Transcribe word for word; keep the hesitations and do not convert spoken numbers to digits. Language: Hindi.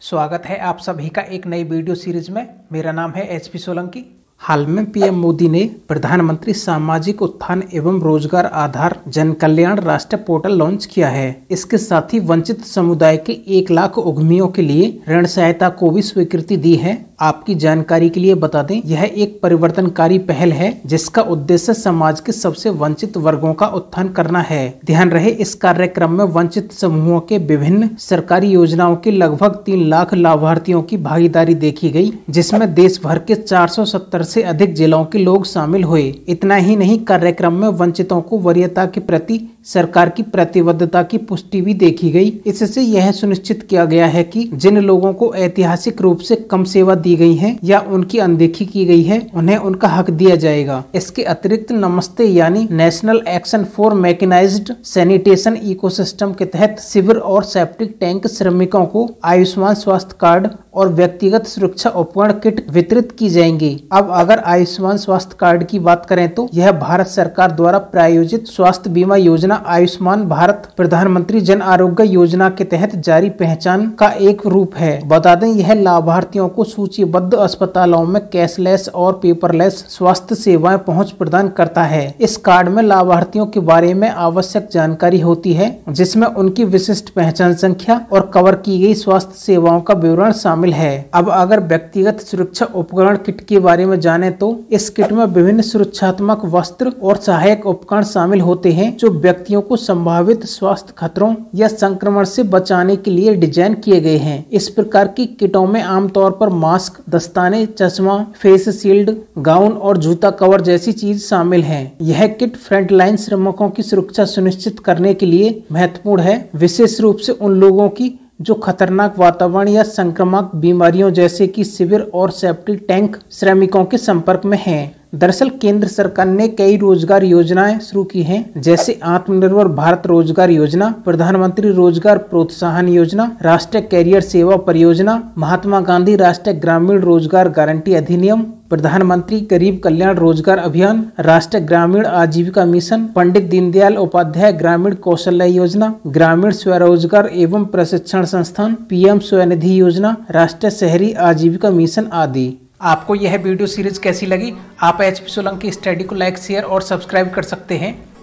स्वागत है आप सभी का एक नई वीडियो सीरीज में। मेरा नाम है एच पी सोलंकी। हाल में पीएम मोदी ने प्रधानमंत्री सामाजिक उत्थान एवं रोजगार आधार जन कल्याण राष्ट्रीय पोर्टल लॉन्च किया है। इसके साथ ही वंचित समुदाय के एक लाख उद्यमियों के लिए ऋण सहायता को भी स्वीकृति दी है। आपकी जानकारी के लिए बता दें, यह एक परिवर्तनकारी पहल है जिसका उद्देश्य समाज के सबसे वंचित वर्गों का उत्थान करना है। ध्यान रहे, इस कार्यक्रम में वंचित समूहों के विभिन्न सरकारी योजनाओं के लगभग तीन लाख लाभार्थियों की भागीदारी देखी गई, जिसमें देश भर के चार सौ सत्तर से अधिक जिलों के लोग शामिल हुए। इतना ही नहीं, कार्यक्रम में वंचितों को वरीयता के प्रति सरकार की प्रतिबद्धता की पुष्टि भी देखी गई। इससे यह सुनिश्चित किया गया है कि जिन लोगों को ऐतिहासिक रूप से कम सेवा दी गई है या उनकी अनदेखी की गई है, उन्हें उनका हक दिया जाएगा। इसके अतिरिक्त नमस्ते यानी national action for mechanised sanitation ecosystem के तहत शिविर और सेप्टिक टैंक श्रमिकों को आयुष्मान स्वास्थ्य कार्ड और व्यक्तिगत सुरक्षा उपकरण किट वितरित की जाएंगी। अब अगर आयुष्मान स्वास्थ्य कार्ड की बात करें तो यह भारत सरकार द्वारा प्रायोजित स्वास्थ्य बीमा योजना आयुष्मान भारत प्रधानमंत्री जन आरोग्य योजना के तहत जारी पहचान का एक रूप है। बता दें, यह लाभार्थियों को सूचीबद्ध अस्पतालों में कैशलेस और पेपरलेस स्वास्थ्य सेवाएं पहुंच प्रदान करता है। इस कार्ड में लाभार्थियों के बारे में आवश्यक जानकारी होती है, जिसमें उनकी विशिष्ट पहचान संख्या और कवर की गई स्वास्थ्य सेवाओं का विवरण शामिल है। अब अगर व्यक्तिगत सुरक्षा उपकरण किट के बारे में जाने तो इस किट में विभिन्न सुरक्षात्मक वस्त्र और सहायक उपकरण शामिल होते हैं जो व्यक्तियों को संभावित स्वास्थ्य खतरों या संक्रमण से बचाने के लिए डिजाइन किए गए हैं। इस प्रकार की किटों में आमतौर पर मास्क, दस्ताने, चश्मा, फेस शील्ड, गाउन और जूता कवर जैसी चीज शामिल हैं। यह किट फ्रंटलाइन श्रमिकों की सुरक्षा सुनिश्चित करने के लिए महत्वपूर्ण है, विशेष रूप से उन लोगों की जो खतरनाक वातावरण या संक्रामक बीमारियों जैसे कि शिविर और सेप्टिक टैंक श्रमिकों के संपर्क में हैं। दरअसल केंद्र सरकार ने कई रोजगार योजनाएं शुरू की हैं, जैसे आत्मनिर्भर भारत रोजगार योजना, प्रधानमंत्री रोजगार प्रोत्साहन योजना, राष्ट्रीय कैरियर सेवा परियोजना, महात्मा गांधी राष्ट्रीय ग्रामीण रोजगार गारंटी अधिनियम, प्रधानमंत्री गरीब कल्याण रोजगार अभियान, राष्ट्रीय ग्रामीण आजीविका मिशन, पंडित दीनदयाल उपाध्याय ग्रामीण कौशल्य योजना, ग्रामीण स्वरोजगार एवं प्रशिक्षण संस्थान, पीएम स्वनिधि योजना, राष्ट्रीय शहरी आजीविका मिशन आदि। आपको यह वीडियो सीरीज कैसी लगी? आप एच पी सोलंकी स्टडी को लाइक, शेयर और सब्सक्राइब कर सकते हैं।